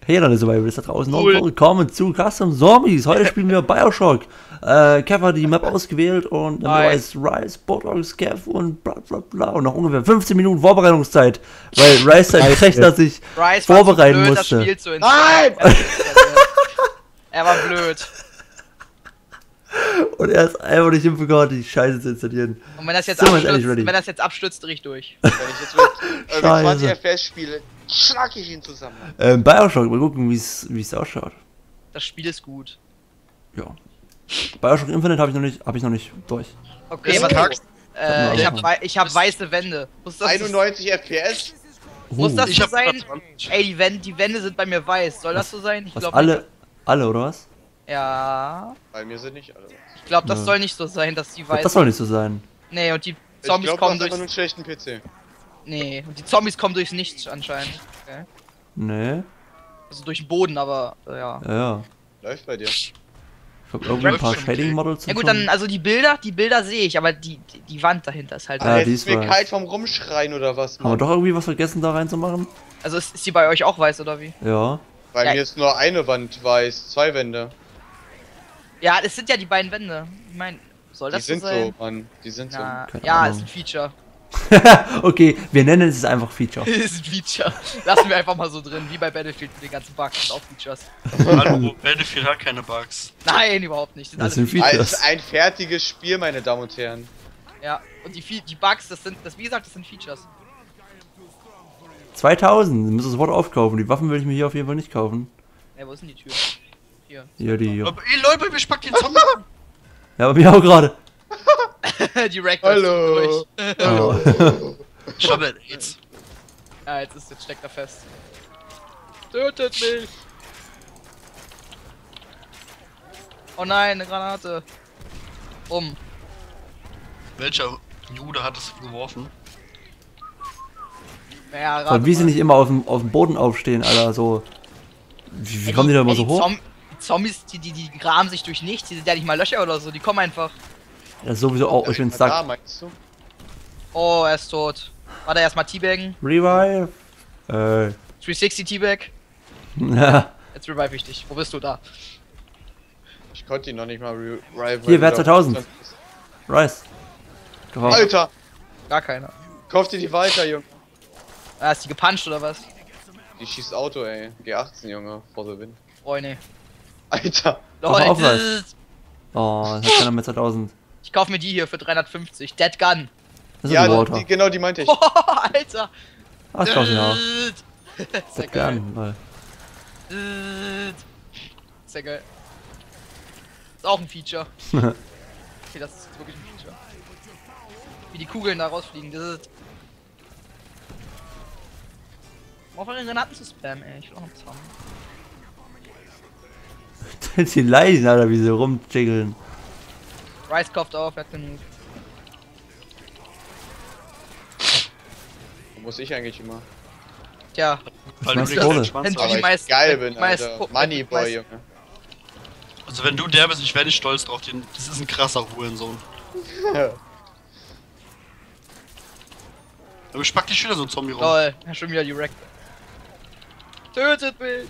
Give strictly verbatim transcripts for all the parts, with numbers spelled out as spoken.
Hey, dann Survival ist da draußen. Cool. Willkommen zu Custom Zombies. Heute spielen wir Bioshock. Äh, Kev hat die Map ausgewählt und dann Hi. ist Rice, Botox, Kev und bla bla bla. Und noch ungefähr fünfzehn Minuten Vorbereitungszeit, weil Rice sein Rechner sich Rice war vorbereiten zu blöd, musste. Das Spiel zu installieren. Nein! Er war blöd. Und er ist einfach nicht hinbekommen, die Scheiße zu installieren. Und wenn das jetzt Sind wir jetzt endlich abstürzt, ready? wenn das jetzt abstürzt, dreh ich durch. Wenn ich jetzt mit irgendwie Scheiße. zwanzig F P S spiele, schlag ich ihn zusammen. Ähm, Bioshock, mal gucken, wie es ausschaut. Das Spiel ist gut. Ja. Bioshock Infinite habe ich noch nicht, habe ich noch nicht durch. Okay, Ist was kackst. äh, ich Ja. habe wei ich hab weiße Wände. Muss das, einundneunzig F P S? muss das Uh, so Ich hab sein? zwanzig. Ey, die Wände, die Wände sind bei mir weiß. Soll das so sein? Ich was glaube alle, alle oder was? Ja. Bei mir sind nicht alle. Ich glaube, das Nö. soll nicht so sein, dass die Ich glaub, weiß. das soll nicht so sein. Nee, und die Ich Zombies glaube, du kommen hast einfach durchs. nur einen schlechten P C. Nee, und die Zombies kommen durchs Nichts anscheinend. Okay. Nee, Also durch den Boden, aber äh, ja. ja, ja. Läuft bei dir. Ich hab irgendwie ein paar Läuft schon. Shading Models. Ja gut, dann, also die Bilder, die Bilder sehe ich, aber die, die, die Wand dahinter ist halt. Ah, Jetzt die ist ist mir weiß. kalt vom Rumschreien oder was, Haben wir Mann? doch irgendwie was vergessen da reinzumachen? Also ist, ist die bei euch auch weiß oder wie? Ja. Bei Ja. mir ist nur eine Wand weiß, zwei Wände. Ja, es sind ja die beiden Wände. Ich meine, soll Die das so sind sein? so, Mann. Die sind Na, Keine ja, Ahnung. ist ein Feature. Okay, wir nennen es einfach Feature. ist ein Feature. Lassen wir einfach mal so drin, wie bei Battlefield mit den ganzen Bugs und auch Features. Hallo, Battlefield hat keine Bugs. Nein, überhaupt nicht. Sind Das alle sind so. Features. Als ein fertiges Spiel, meine Damen und Herren. Ja, und die, Fe- die Bugs, das sind, das wie gesagt, das sind Features. zweitausend, wir müssen sofort aufkaufen. Die Waffen will ich mir hier auf jeden Fall nicht kaufen. Ey, wo ist denn die Tür? Hier. Hier, die hier. Aber, ey Leute, wir spacken den Zombie. Ja, aber mir auch gerade. die Rector Hallo. durch. Oh. Schabbel, jetzt. Ja, jetzt ist jetzt steckt er fest. Tötet mich! Oh nein, eine Granate. Um. Welcher Jude hat es geworfen? Ja, rate Und wie sie mal. nicht immer auf dem, auf dem Boden aufstehen, Alter, so. Wie, wie Ey, kommen die da immer ey, so die hoch? Zom die Zombies, die, die, die graben sich durch nichts, die sind ja nicht mal Löcher oder so, die kommen einfach. Ja, sowieso auch, ich bin Da, stuck. meinst du? Oh, er ist tot. Warte, erstmal Teabaggen. Revive. Äh. dreihundertsechzig Teabag. Ja. Jetzt revive ich dich. Wo bist du da? Ich konnte ihn noch nicht mal reviven. Hier, wer zweitausend? Rice. Gekauft. Alter! Gar keiner. Kauf dir die weiter, Junge. Ah, ist die gepuncht oder was? Die schießt Auto, ey. G achtzehn, Junge. For the win. Freunde. Alter! Mach mal auf, Leute. Rice. Oh, das hat keiner mit zweitausend. Ich kauf mir die hier für dreihundertfünfzig. Dead Gun. Das ist Ja, ein die, Water. genau die meinte ich. Oh, Alter. Ach, ich kauf sie auch. Sehr Sehr geil. gern, weil. Sehr geil. Ist auch ein Feature. Okay, das ist wirklich ein Feature. Wie die Kugeln da rausfliegen, das ist... Um auf den Granaten zu spammen, ey. Ich will auch noch haben. Die Leichen, Alter, wie sie rumjiggeln. Rice kauft auf, er hat genug. Wo muss ich eigentlich immer? Tja, Weil meinst du du nicht Kohle? den Schwanz Wenn du hast. die Aber ich meisten- geil bin, meist- Alter. meist- Moneyboy, Junge. Also wenn du der bist, ich werde nicht stolz drauf. Den, das ist ein krasser Hurensohn. Aber spack dich wieder so ein Zombie rum. lol. Ja, schon wieder die Wreck. Tötet mich!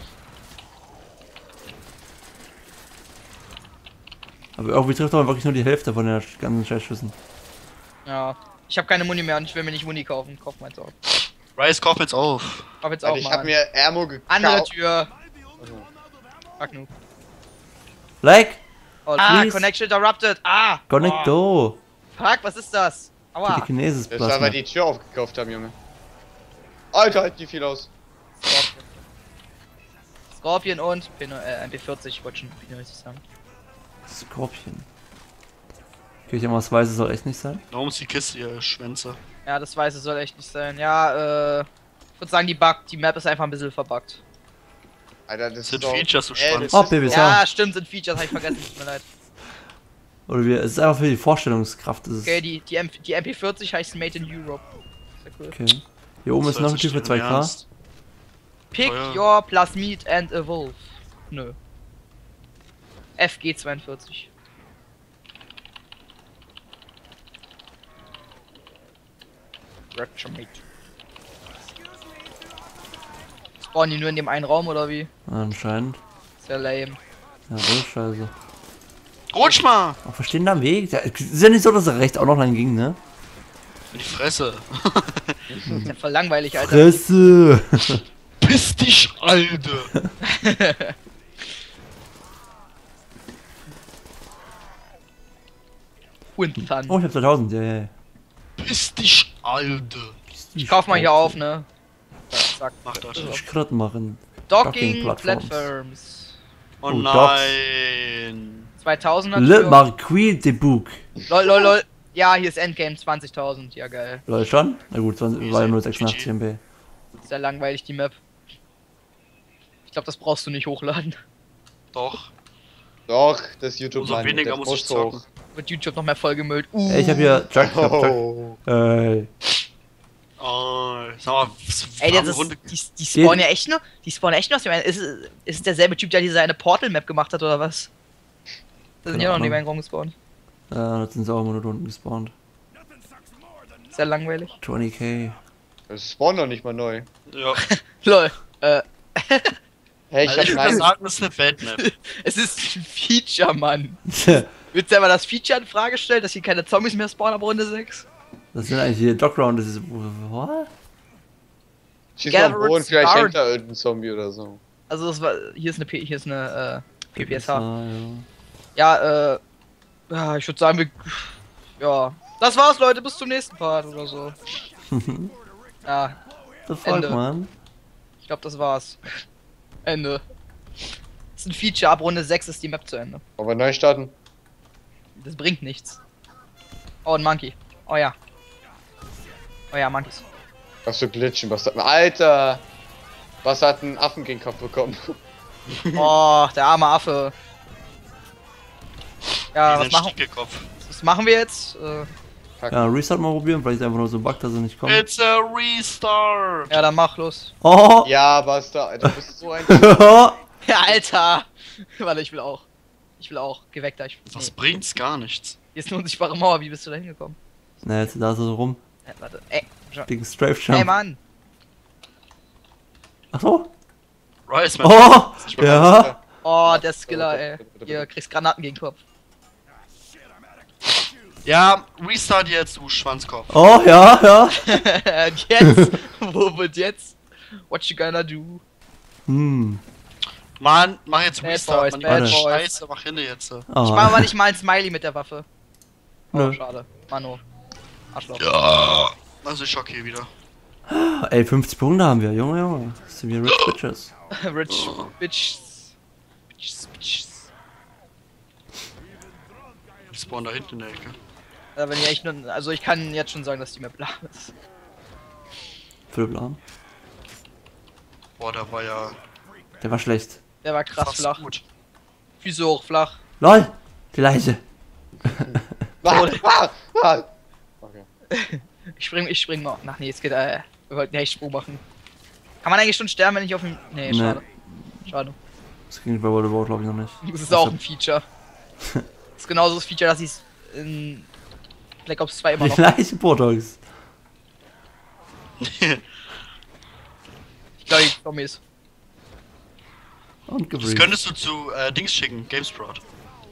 Aber irgendwie trifft er wirklich nur die Hälfte von den ganzen Scheißschüssen. Ja. Ich habe keine Muni mehr und ich will mir nicht Muni kaufen. Kauf meins auch. Rice, kauf jetzt auf. Kauf jetzt auch Also ich hab mal. mir Ammo gekauft. Andere Tür. Also, Fuck nu. Like, Oh, ah, please. Connection interrupted. Ah! Connecto. Oh, fuck, was ist das? Aua. Telekinesis Das war, weil Plasma. die Tür aufgekauft haben, Junge. Alter, halt die viel aus. Scorpion. Scorpion und P neun, äh, M P vierzig, ich wollte schon P neunzig sagen. Scorpion. Okay, ich immer was Weißes soll echt nicht sein. Warum ist die Kiste, ihr Schwänze? Ja, das Weiße soll echt nicht sein. Ja, äh. Ich würde sagen, die Bug, die Map ist einfach ein bisschen verbuggt. Alter, das Das ist sind doch... Features, du Ey, Schwanz. das Oh, ist Babys, doch- ja. Ja, stimmt, sind Features, hab ich vergessen, tut mir leid. Oder wir, es ist einfach für die Vorstellungskraft. Das ist, Okay, die, die, M die M P vierzig heißt Made in Europe. Sehr cool. okay. Hier oben Das ist noch hört ein sich Typ für nicht zwei im K. Ernst. Pick Teuer. your Plasmid and evolve. Nö. F G zweiundvierzig. Rapture Mate. Spawnen die nur in dem einen Raum oder wie? Anscheinend. Sehr lame. Ja, das ist scheiße. Rutsch mal! Ach, verstehen da am Weg? Ja, ist ja nicht so, dass er rechts auch noch lang ging, ne? In die Fresse. Das ist ja voll langweilig, Alter. Fresse! Piss dich, Alter! Und Fun. Oh, ich hab zweitausend, ja, ja, ja. Piss dich, Alter! Ich kauf mal hier auf, ne? Zack. Mach das. Schritt machen. Docking Docking-Plattforms. Platforms. Oh, Oh, nein! zweitausend Le natürlich. Marquis de Bouc. Lol, lol, lol. Ja, hier ist Endgame zwanzigtausend. Ja, geil. Leute, schon? Na gut, zwanzig, war ja nur sechsundachtzig M B. Sehr langweilig, die Map. Ich glaube, das brauchst du nicht hochladen. Doch. Doch, das YouTube Umso Mann, weniger das muss ich hoch. zocken. Wird YouTube noch mehr vollgemüllt. Uh. Ey, ich hab hier Chuck, Chuck, Chuck. Oh. Ey. Oh, sag mal, was Ey, warme das ist, Runde. die, die spawnen ja echt nur. Die spawnen echt nur aus dem. Ist, es- ist es derselbe Typ, der diese eine Portal-Map gemacht hat, oder was? Da sind Keine ja noch Ahnung. nicht mehr gespawnt. Ja, das sind sie auch immer nur da unten gespawnt. Sehr langweilig. zwanzig K. Das spawnt doch nicht mal neu. Ja. Lol. Äh, Hey, ich Also ich hab würde nein. sagen, das ist eine Batmap. es ist ein Feature, Mann. Willst du aber das Feature in Frage stellen, dass hier keine Zombies mehr spawnen ab Runde sechs? Das sind eigentlich hier Dockround, das ist. What? Schieß mal am Gathered Boden, vielleicht Star- hängt da irgendein Zombie oder so. Also das war. Hier ist eine P hier ist eine äh, P P S H. Ah, Ja, äh. Ja, ich würde sagen, wir. Ja. Das war's, Leute, bis zum nächsten Part oder so. Ja, ja. The fuck, Ende. man. ich glaube, das war's. Ende. Das ist ein Feature, ab Runde sechs ist die Map zu Ende. Aber neu starten. Das bringt nichts. Oh, ein Monkey. Oh ja. Oh ja, Monkeys. Was für Glitchen, was hat. Alter! Was hat ein Affen gegen den Kopf bekommen? Oh, der arme Affe. Ja, was Diesen machen, Stiekekopf. was machen wir jetzt? Äh, Ja, Restart mal probieren, vielleicht ist einfach nur so ein Bug, dass er nicht kommt. It's a restart! ja, dann mach los. Oh! Ja, Basta, Alter, du bist so ein. Ja, Alter! Warte, ich will auch. Ich will auch. Geh weg da. Ich, Das nee. bringt's gar nichts. Hier ist eine unsichtbare Mauer. Wie bist du da hingekommen? Na, jetzt da ist er so rum. Äh, warte. Ey, schon. Dicken Strafe Hey, Jump. Mann! Ach so? Rice, man. Oh! Ich bin Ja! Oh, der Skiller, ey. Hier, kriegst Granaten gegen den Kopf. Ja, restart jetzt, du Schwanzkopf. Oh, ja, ja! Und jetzt? Wo wird jetzt? What you gonna do? Hm. Mann, mach jetzt Bad Restart, Boys, Mann. Bad Die Boys. Scheiße, mach hin jetzt. Oh. Ich mach aber nicht mal ein Smiley mit der Waffe. Oh, Nö. schade. Mano. Arschloch. Ja. Also ich schock hier wieder. Ey, fünfzig Punkte haben wir, Junge, Junge. Das sind wir Rich Bitches. Rich Bitches. Bitches, Bitches. Ich spawn da hinten in der Ecke. Ja, wenn ihr echt nur, also ich kann jetzt schon sagen, dass die Map lahm ist. Philipp Lahm. Boah, der war ja Der war schlecht. Der war krass fast flach. gut. Füße hoch, flach. LOL! Die Leiche. Ah, ah, ah. Okay. Ich spring, ich spring mal. Ach nee, jetzt geht äh, wir wollten ja echt Sprung machen. Kann man eigentlich schon sterben, wenn ich auf dem. Nee, Nee. schade. Schade. Das ging bei World of War, glaube ich, noch nicht. Das ist auch ein Feature. Das ist genauso das Feature, dass ich es in Black Ops zwei immer Die noch. Leiche Portox. Ich glaube, die Zombies. Und Das gebrieft. könntest du zu äh, Dings schicken, GameSprout.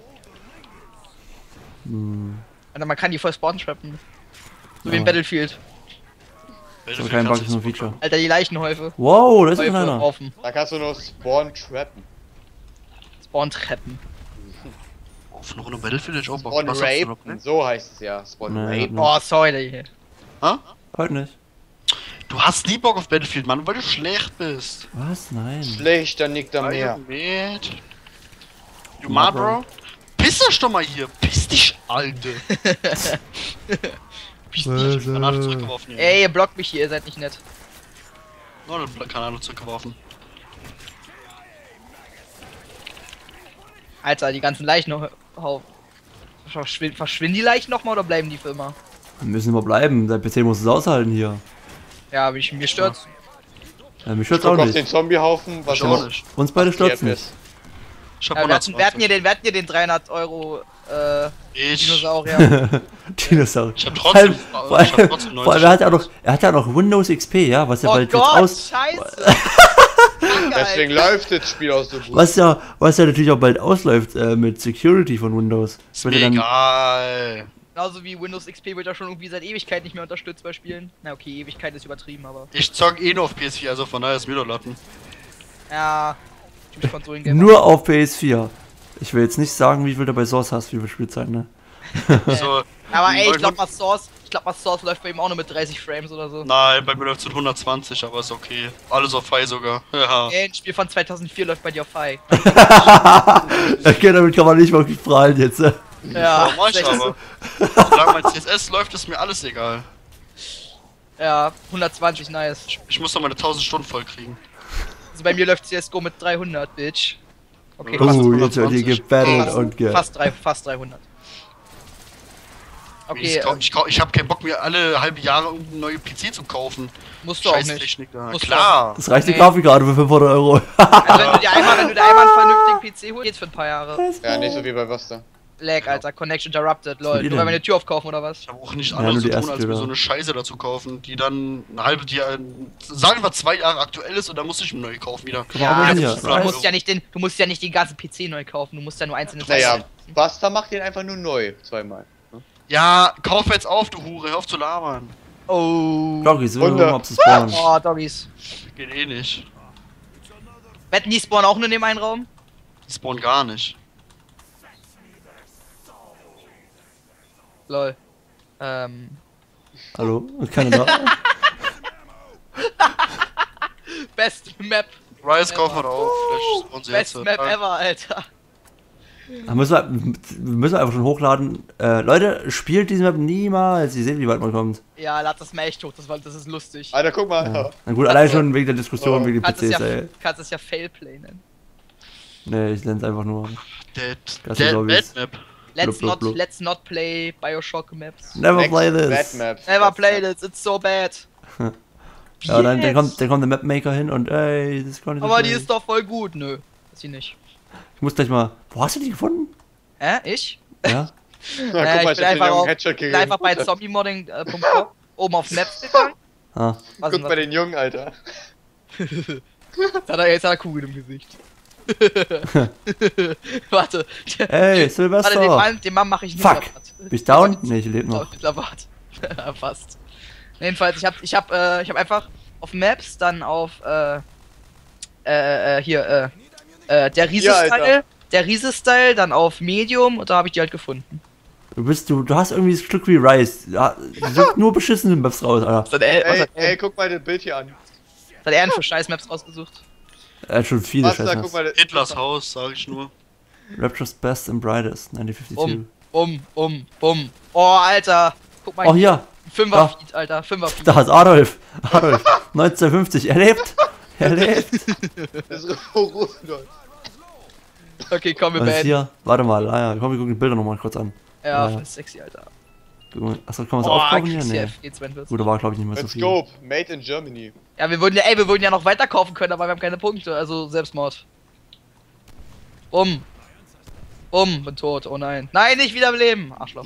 Hm. Alter, man kann die voll spawn trappen. So wie Ja. in Battlefield. Das war kein Bug, ist nur ein Feature. Alter, die Leichenhäufe. Wow, da ist Häufe noch einer. Haufen. Da kannst du nur Spawn trappen. Spawn treppen. Auf eine Runde Battlefield hätte ich auch Bock. Spawn Was sagst du noch, rapen, ne? so heißt es ja. Spawn Nee, rapen. nee. Oh, sorry, der hier. Ha? Heute nicht. Du hast nie Bock auf Battlefield, Mann, weil du schlecht bist. Was? Nein. Schlechter nickt da mehr. Mit. You Ma, mad, bro? Piss dich doch mal hier. Piss dich, Alter. Piss dich. Ich hab Granate zurückgeworfen hier. Ey, ihr blockt mich hier, ihr seid nicht nett. Oh, eine Granate zurückgeworfen. Alter, die ganzen Leichen. Verschwinden, verschwinden die Leichen nochmal oder bleiben die für immer? Wir müssen immer bleiben. Der P C muss es aushalten hier. Ja, mich, mir stört's. Ja, mich Ich stört's guck auch auf den nicht. Zombiehaufen, was Ich auch ist nicht. Uns beide stört's F P S. nicht. Ich hab Ja, wir, hatten, wir, hatten hier hundertzwanzig. den, wir hatten hier den dreihundert Euro äh, Ich. Dinosaurier. Dinosaurier. Ich hab Vor trotzdem. allem, vor ich hab allem, trotzdem vor allem, er hat ja auch noch, er hat ja noch Windows X P, ja, was ja Oh bald jetzt Gott, aus. scheiße! Deswegen läuft das Spiel auch so gut. Was ja, was ja natürlich auch bald ausläuft äh, mit Security von Windows. Ist Wird mir ja dann, egal. Genauso wie Windows X P wird ja schon irgendwie seit Ewigkeit nicht mehr unterstützt bei Spielen. Na okay, Ewigkeit ist übertrieben, aber... Ich zock eh nur auf P S vier, also von daher ist mir doch Latten. Ja, typisch Konsolengamer. nur auf P S vier. Ich will jetzt nicht sagen, wie viel du bei Source hast, wie viel Spielzeit, ne? So, Aber ey, ich neunhundert glaub mal Source, ich glaub mal Source läuft bei ihm auch nur mit dreißig Frames oder so. Nein, bei mir läuft es mit hundertzwanzig, aber ist okay. Alles auf High sogar. Ja. Ey, ein Spiel von zweitausendvier läuft bei dir auf High. Okay, damit kann man nicht wirklich prahlen jetzt. Ne? Ja, mach ist ich echt aber. Solange mein C S S läuft, ist mir alles egal. so. Ja, hundertzwanzig, nice. Ich, ich muss doch meine tausend Stunden voll kriegen. Also bei mir läuft C S G O mit dreihundert, Bitch. Okay, Oh, fast, Oh, jetzt wird hier gebattelt fast, und ge... fast, drei, fast dreihundert. Okay, ich äh, ich, ich habe keinen Bock mir alle halbe Jahre irgendeinen neuen P C zu kaufen. musst du auch Scheiß nicht. Technik da. Musst du Klar. Das reicht die Nee. Grafikkarte für fünfhundert Euro. Also wenn du dir einmal, wenn du dir einmal einen vernünftigen P C holst, geht's für ein paar Jahre. Ja, nicht so wie bei Buster. Lag, Alter, Connection interrupted, lol. Was Nur denn? weil wir eine Tür aufkaufen oder was? Ich habe auch nicht Ja, anderes nur zu die tun, erste als mir Tür. so eine Scheiße dazu kaufen, die dann ein halbes Jahr, sagen wir zwei Jahre aktuell ist und dann muss ich eine neue kaufen wieder. Kann man auch Ja, mal du, hier. musst- du musst ja nicht den, du musst ja nicht den ganzen P C neu kaufen, du musst ja nur einzelne Naja, Teile. Buster macht den einfach nur neu. Zweimal. Ja, kauf jetzt auf, du Hure, hör auf zu labern. Oh. Doggies, wir Wunder. gucken, ob sie spawnen. Oh, Doggies. Geht eh nicht. Wetten, die spawnen auch nur in dem einen Raum? Die spawnen gar nicht. Lol. Ähm. Hallo? Keine da. Best Map. Rise, kauf mal auf, vielleicht spawnen sie Best jetzt. Map Ja. ever, Alter. Da müssen wir, wir müssen einfach schon hochladen. Äh, Leute, spielt diese Map niemals. Ihr seht, wie weit man kommt. Ja, lad das mal echt hoch, das, war, das ist lustig. Alter, guck mal. Ja. Na gut, allein schon wegen der Diskussion, Oh. wegen den Kannst P es Cs, ja, ey. kannst es ja Failplay nennen. Nee, ich nenne es einfach nur. Dead, Das Dead ist Lobbys. Bad Map. Let's Blub, blub, not, blub. let's not play Bioshock Maps. Never Next play Bad this. Map. Never play this, it's so bad. Ja, dann, dann, Yes. kommt, dann kommt der Mapmaker hin und ey, das ist gar nicht so Aber die schlecht. ist doch voll gut, nö. Ist sie nicht. Ich muss gleich mal. Wo hast du die gefunden? Hä? Ich? Ja? Ja, Äh, guck mal, ich ich bin hab den einfach, jungen auf, Headshot bin gegeben. einfach bei zombiemodding punkt com oben auf Maps gegangen. Ah. Was Guck denn mal den Jungen, Alter. das? Jetzt hat er jetzt hat er Kugel im Gesicht. Warte. Ey, Warte, den Silvester! Mann, den Mann mache ich nicht. Fuck. Bin ich down? Nee, ich lebe noch. Bart. Fast. Jedenfalls, ich hab, ich hab, äh, ich hab einfach auf Maps, dann auf, äh, äh, äh, hier, äh, äh, der Ja, Riese-Style, Alter. der Riese-Style, dann auf Medium und da habe ich die halt gefunden. Du bist, du, du hast irgendwie das Stück wie Rice. Ja, du suchst nur beschissene Maps raus, Alter. Was hat er, was Ey, hat er, ey, guck mal das Bild hier an. was hat er denn für scheiß Maps rausgesucht? Er hat schon viele Buster, guck Scheiße. mal das. Hitlers Haus, sag ich nur. Rapture's Best and Brightest, neunzehnhundertzweiundfünfzig. Um, um, um, um. Oh, Alter. Guck mal, Oh, hier. Fünfer-Feed, Alter, Fünfer-Feed. Da ist Adolf. Adolf. neunzehnhundertfünfzig. Er lebt. Er lebt. Das ist Rudolf. Okay, komm, wir Was ist beenden. hier? Warte mal. Ah, ja. Komm, wir gucken die Bilder nochmal kurz an. Ja, Ja. voll sexy, Alter. Achso, kann man es Oh, aufkaufen hier? kriegst Nee. die F G zweiundvierzig. Gut, da war glaube ich nicht mehr so Let's viel. go. Made in Germany. Ja, wir würden ja, ey, wir würden ja noch weiter kaufen können, aber wir haben keine Punkte, also Selbstmord. Um. Um, bin tot, oh nein. Nein, nicht wieder im Leben. Arschloch.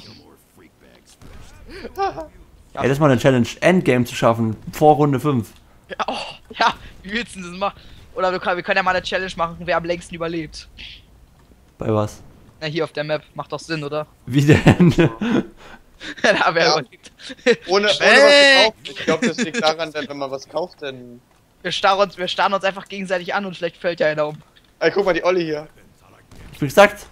Ey, das ist mal eine Challenge, Endgame zu schaffen, vor Runde fünf. Ja, oh, ja, wie willst du denn das machen? Oder wir können, wir können ja mal eine Challenge machen, wer am längsten überlebt. Bei was? Na, hier auf der Map, macht doch Sinn, oder? Wie denn? da wer Ja. überlebt. Ohne, ohne was Ey! zu kaufen. Ich glaube, das liegt daran, dass wenn man was kauft, dann. Wir starren uns, wir starren uns einfach gegenseitig an und vielleicht fällt ja einer um. Ey, guck mal, die Olli hier. Ich hab gesagt,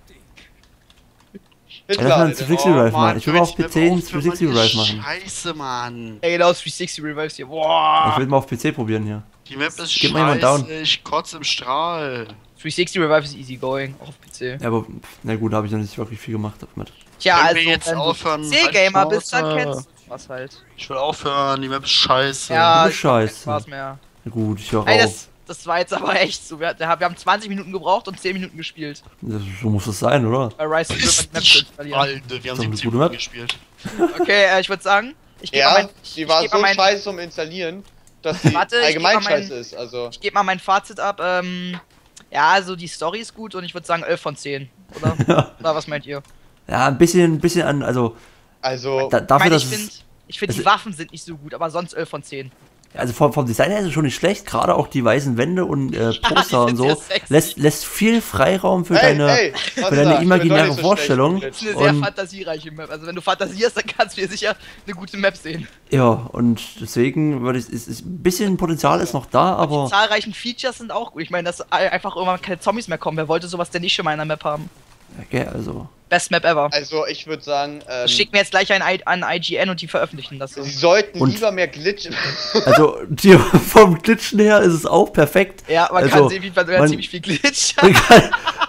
ja, Hitler, lass mal einen Alter. sechzig Revive machen. Ich will mal auf P C einen einen sechzig Revive machen. Scheiße, Mann. Ey, genau, dreihundertsechzig Revives hier. Ich Boah. will mal auf P C probieren hier. Die Map ist Gib mal jemand down. scheiße, ich kotze im Strahl. dreihundertsechzig Revive ist easy going, auch auf P C. Ja, aber, na gut, da habe ich noch nicht wirklich viel gemacht damit. Tja, Können also, wir jetzt wenn du aufhören? P C-Gamer Halt bist, dann Schnauze. kennst du was halt. Ich will aufhören, die Map ist scheiße. Ja, du bist ich hab keinen scheiße. Spaß mehr. Na gut, ich höre Ey, auf. das, das war jetzt aber echt so. Wir, wir haben zwanzig Minuten gebraucht und zehn Minuten gespielt. Das, so muss es sein, oder? Bei Rise Ist of the Map nicht zu installieren. Alter, wir haben So eine siebzig gute Minuten Map. gespielt. Okay, äh, ich würde sagen, ich gebe mal Ja, mein, ich, die ich war geb so mal mein, scheiße zum Installieren, dass die Warte, ich allgemein geb mal mein- scheiße ist. Also, ich geb mal mein Fazit ab. Ähm, ja, also die Story ist gut und ich würde sagen elf von zehn. Oder? Oder was meint ihr? Ja, ein bisschen, ein bisschen an, also, also da, Ich dafür, meine, dass ich es, finde, ich find, die es- Waffen sind nicht so gut, aber sonst elf von zehn. Also vom, vom Design her ist es schon nicht schlecht, gerade auch die weißen Wände und äh, Poster und sind so. sehr sexy. Lässt, lässt viel Freiraum für Ey, deine, ey, was für ist deine das? imaginäre Ich bin doch nicht so Vorstellung. schlecht, Das ist eine sehr Und- fantasiereiche Map. Also wenn du fantasierst, dann kannst du dir sicher eine gute Map sehen. Ja, und deswegen würde ich, ist, ist ein bisschen Potenzial ist noch da, Die aber zahlreichen Features sind auch gut. Ich meine, dass einfach irgendwann keine Zombies mehr kommen. Wer wollte sowas denn nicht schon mal in einer Map haben? okay, also Best Map ever. Also ich würde sagen, ähm, Schick mir jetzt gleich ein I an I G N und die veröffentlichen das so. sie sollten Und- lieber mehr Glitch. also die, vom Glitchen her ist es auch perfekt. Ja, man also, kann sehen, wie man, man- ziemlich viel Glitch. Man kann,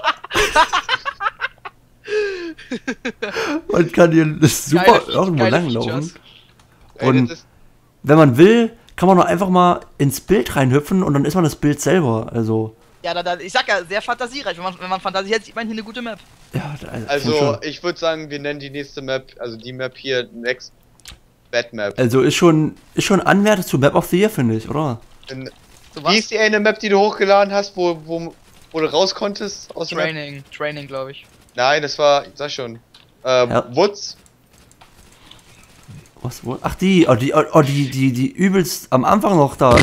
man kann hier super Geile Fe- irgendwo geile langlaufen. Features. Ey, Und- das ist, Wenn man will, kann man doch einfach mal ins Bild reinhüpfen und dann ist man das Bild selber. Also, Ja, da, da, ich sag ja, sehr fantasiereich. Wenn man, wenn man Fantasie hat, sieht man hier eine gute Map. ja, da- also schon. ich würde sagen, wir nennen die nächste Map, also die Map hier, Next Bad Map. Also ist schon, ist schon Anwärter zu Map of the Year, finde ich, oder? In, So wie was? ist die eine Map, die du hochgeladen hast, wo, wo, wo du raus konntest aus der Map? Training, Training, glaube ich. Nein, das war, sag schon, äh, Ja. Woods. Was, wo? Ach, die, oh, die, oh, die, die, die übelst am Anfang noch da.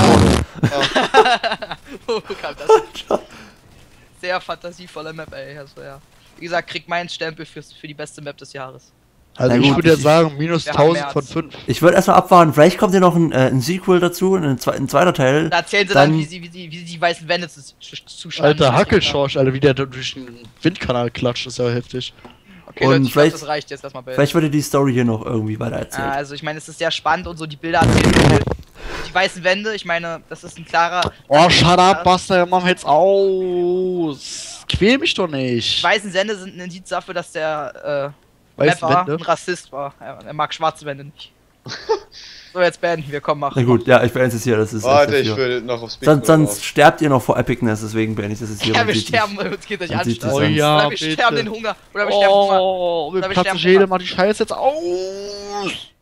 Wo kam das? Sehr fantasievolle Map, ey. Also, ja. Wie gesagt, kriegt meinen Stempel fürs, für die beste Map des Jahres. Also Na ich gut, würde ja ich- sagen, minus Wir haben tausend von März. fünf. Ich würde erstmal abwarten, vielleicht kommt ja noch ein, äh, ein Sequel dazu, ein, zwe ein zweiter Teil. Da erzählen sie dann, Dann- wie, sie, wie, sie, wie sie die weißen Wände zu, zu, zuschneiden. Alter, Hackelschorsch, Alter, wie der da durch den Windkanal klatscht, ist ja heftig. Okay, Und Leute, ich glaub, vielleicht- das reicht jetzt erstmal. Vielleicht würde die Story hier noch irgendwie weiter Ah, erzählen. also ich meine, es ist sehr spannend und so, die Bilder erzählen viel. Die weißen Wände, ich meine, das ist ein klarer... Oh, shut up, Buster, mach jetzt aus. Quäl mich doch Die nicht. weißen Wände sind ein Indiz dafür, dass der äh, Weißt Mapper du, ein Rassist war. Er, er mag schwarze Wände nicht. So, jetzt beenden wir, komm, mach. Na gut, ja, ich beende es hier, das ist Warte, echt ich dafür. will noch aufs Speed. Sonst, sonst sterbt ihr noch vor Epicness, deswegen beende ich das jetzt hier. Ja, Man wir sieht sterben, nicht. uns geht euch Man sieht an. das Oder an. ja, wir bitte. sterben den Hunger. Oder wir sterben Hunger. Oh, wir Oder wir platzen sterben jede Hunger. Mal die Scheiße jetzt aus.